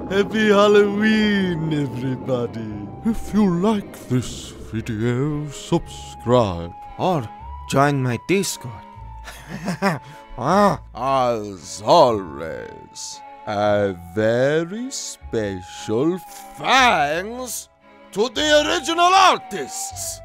Happy Halloween, everybody. If you like this video, subscribe or join my Discord. As always, a very special thanks to the original artists.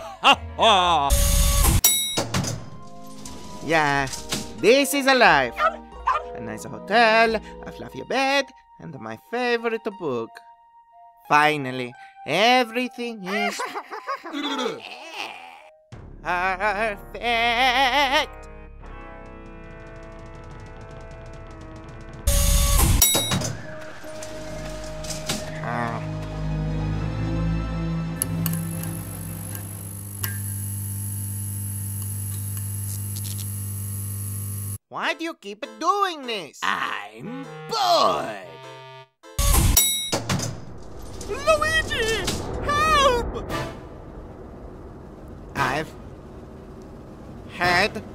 Yeah, this is a life. A nice hotel, a fluffy bed, and my favorite book. Finally, everything is perfect. Why do you keep doing this? I'm bored! Luigi! Help! I've had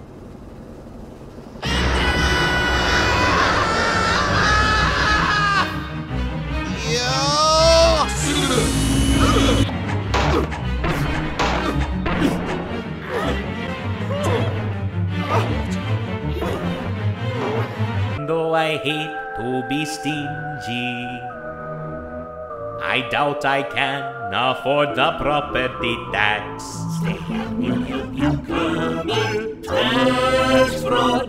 Though I hate to be stingy, I doubt I can afford the property tax. Stay out, you come here, tax fraud.